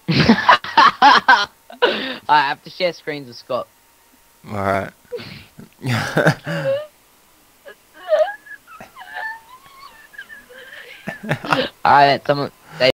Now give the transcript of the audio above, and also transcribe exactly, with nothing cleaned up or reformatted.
I have to share screens with Scott. Alright. Alright, someone